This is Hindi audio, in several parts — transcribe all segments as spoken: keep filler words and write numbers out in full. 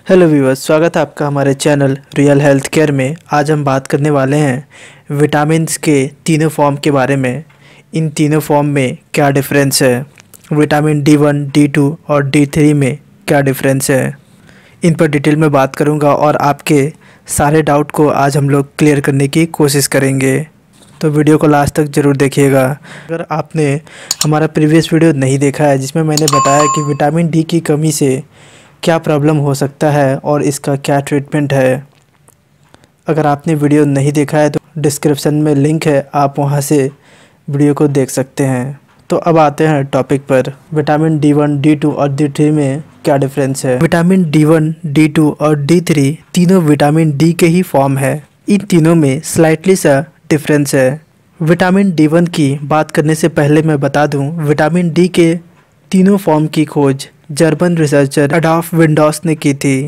हेलो व्यूअर्स, स्वागत है आपका हमारे चैनल रियल हेल्थ केयर में। आज हम बात करने वाले हैं विटामिन्स के तीनों फॉर्म के बारे में। इन तीनों फॉर्म में क्या डिफरेंस है, vitamin D one, D two और डी थ्री में क्या डिफरेंस है, इन पर डिटेल में बात करूंगा और आपके सारे डाउट को आज हम लोग क्लियर करने की कोशिश करेंगे। तो वीडियो को लास्ट तक ज़रूर देखिएगा। अगर आपने हमारा प्रीवियस वीडियो नहीं देखा है जिसमें मैंने बताया कि विटामिन डी की कमी से क्या प्रॉब्लम हो सकता है और इसका क्या ट्रीटमेंट है, अगर आपने वीडियो नहीं देखा है तो डिस्क्रिप्शन में लिंक है, आप वहां से वीडियो को देख सकते हैं। तो अब आते हैं टॉपिक पर। Vitamin D one, D two और डी थ्री में क्या डिफरेंस है। Vitamin D one, D two और डी थ्री तीनों विटामिन डी के ही फॉर्म है। इन तीनों में स्लाइटली सा डिफरेंस है। विटामिन डी वन की बात करने से पहले मैं बता दूं, विटामिन डी के तीनों फॉर्म की खोज जर्मन रिसर्चर एडॉल्फ विंडॉस ने की थी।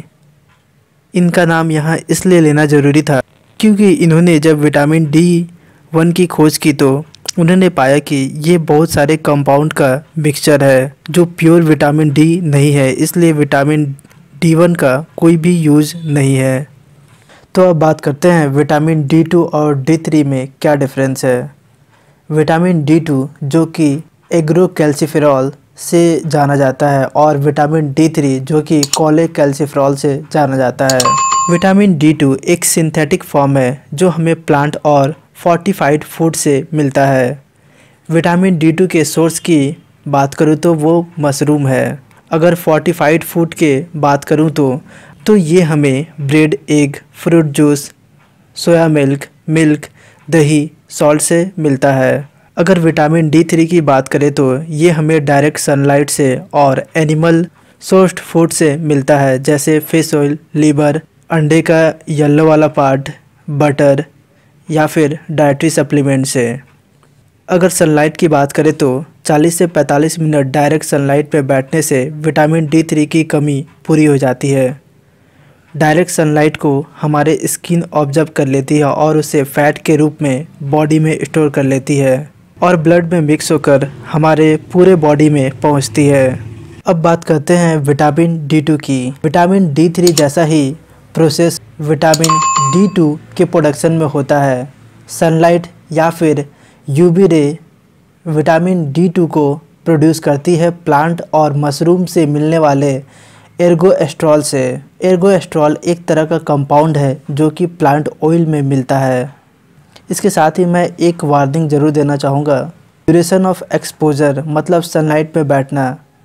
इनका नाम यहाँ इसलिए लेना ज़रूरी था क्योंकि इन्होंने जब विटामिन डी वन की खोज की तो उन्होंने पाया कि ये बहुत सारे कंपाउंड का मिक्सचर है जो प्योर विटामिन डी नहीं है, इसलिए विटामिन डी वन का कोई भी यूज़ नहीं है। तो अब बात करते हैं विटामिन डी टू और डी थ्री में क्या डिफरेंस है। विटामिन डी टू जो कि एग्रोकैल्सिफेरॉल से जाना जाता है और विटामिन डी थ्री जो कि कोलेकैल्सिफेरॉल से जाना जाता है। विटामिन डी टू एक सिंथेटिक फॉर्म है जो हमें प्लांट और फोर्टिफाइड फूड से मिलता है। विटामिन डी टू के सोर्स की बात करूँ तो वो मशरूम है। अगर फोर्टिफाइड फूड के बात करूँ तो तो ये हमें bread, egg, fruit juice, soya milk, milk, दही, सॉल्ट से मिलता है। अगर विटामिन डी थ्री की बात करें तो ये हमें डायरेक्ट सनलाइट से और एनिमल सोर्स्ड फूड से मिलता है, जैसे फिश ऑयल, लीवर, अंडे का येलो वाला पार्ट, बटर या फिर डाइटरी सप्लीमेंट से। अगर सनलाइट की बात करें तो चालीस से पैंतालीस मिनट डायरेक्ट सनलाइट पे बैठने से विटामिन डी थ्री की कमी पूरी हो जाती है। डायरेक्ट सनलाइट को हमारे स्किन ऑब्जर्व कर लेती है और उसे फैट के रूप में बॉडी में स्टोर कर लेती है और ब्लड में मिक्स होकर हमारे पूरे बॉडी में पहुंचती है। अब बात करते हैं विटामिन डी टू की। विटामिन डी थ्री जैसा ही प्रोसेस विटामिन डी टू के प्रोडक्शन में होता है। सनलाइट या फिर UV ray vitamin D two को प्रोड्यूस करती है प्लांट और मशरूम से मिलने वाले एर्गोएस्ट्रॉल से। एर्गोएस्ट्रॉल एक तरह का कंपाउंड है जो कि प्लांट ऑयल में मिलता है। इसके साथ ही मैं एक वार्निंग ज़रूर देना चाहूँगा। ड्यूरेशन ऑफ एक्सपोजर मतलब सनलाइट पे बैठना,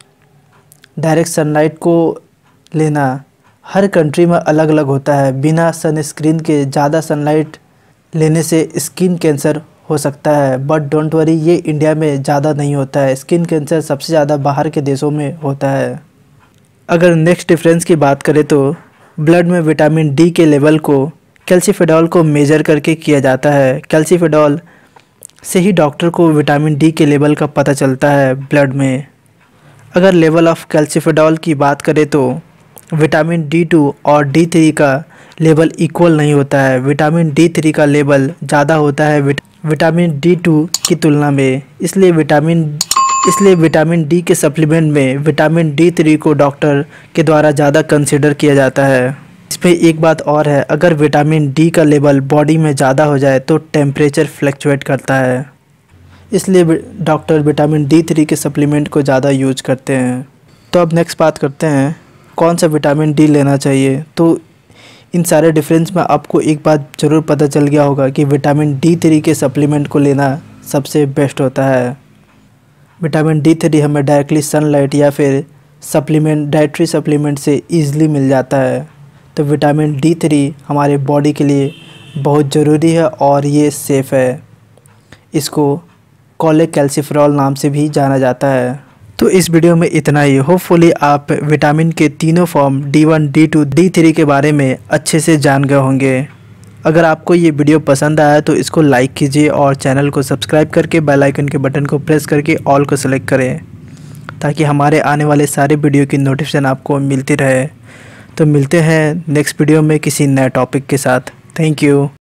डायरेक्ट सनलाइट को लेना हर कंट्री में अलग अलग होता है। बिना सनस्क्रीन के ज़्यादा सनलाइट लेने से स्किन कैंसर हो सकता है, बट डोंट वरी, ये इंडिया में ज़्यादा नहीं होता है। स्किन कैंसर सबसे ज़्यादा बाहर के देशों में होता है। अगर नेक्स्ट डिफरेंस की बात करें तो ब्लड में विटामिन डी के लेवल को कैल्सिफेरॉल को मेजर करके किया जाता है। कैल्सिफेरॉल से ही डॉक्टर को विटामिन डी के लेवल का पता चलता है ब्लड में। अगर लेवल ऑफ कैल्सिफेरॉल की बात करें तो विटामिन डी टू और डी थ्री का लेवल इक्वल नहीं होता है। विटामिन डी थ्री का लेवल ज़्यादा होता है विट, विटामिन डी टू की तुलना में, इसलिए विटामिन इसलिए विटामिन डी के सप्लीमेंट में विटामिन डी थ्री को डॉक्टर के द्वारा ज़्यादा कंसिडर किया जाता है। इसमें एक बात और है, अगर विटामिन डी का लेवल बॉडी में ज़्यादा हो जाए तो टेम्परेचर फ्लक्चुएट करता है, इसलिए डॉक्टर विटामिन डी थ्री के सप्लीमेंट को ज़्यादा यूज करते हैं। तो अब नेक्स्ट बात करते हैं कौन सा विटामिन डी लेना चाहिए। तो इन सारे डिफरेंस में आपको एक बात ज़रूर पता चल गया होगा कि विटामिन डी थ्री के सप्लीमेंट को लेना सबसे बेस्ट होता है। विटामिन डी थ्री हमें डायरेक्टली सनलाइट या फिर सप्लीमेंट डाइटरी सप्लीमेंट से ईज़िली मिल जाता है। तो विटामिन डी थ्री हमारे बॉडी के लिए बहुत ज़रूरी है और ये सेफ़ है। इसको कोलेकैल्सिफेरॉल नाम से भी जाना जाता है। तो इस वीडियो में इतना ही। होपफुली आप विटामिन के तीनों form D one, D two, D three के बारे में अच्छे से जान गए होंगे। अगर आपको ये वीडियो पसंद आया तो इसको लाइक कीजिए और चैनल को सब्सक्राइब करके बेल आइकन के बटन को प्रेस करके ऑल को सेलेक्ट करें ताकि हमारे आने वाले सारे वीडियो की नोटिफिकेशन आपको मिलती रहे। तो मिलते हैं नेक्स्ट वीडियो में किसी नए टॉपिक के साथ। Thank you.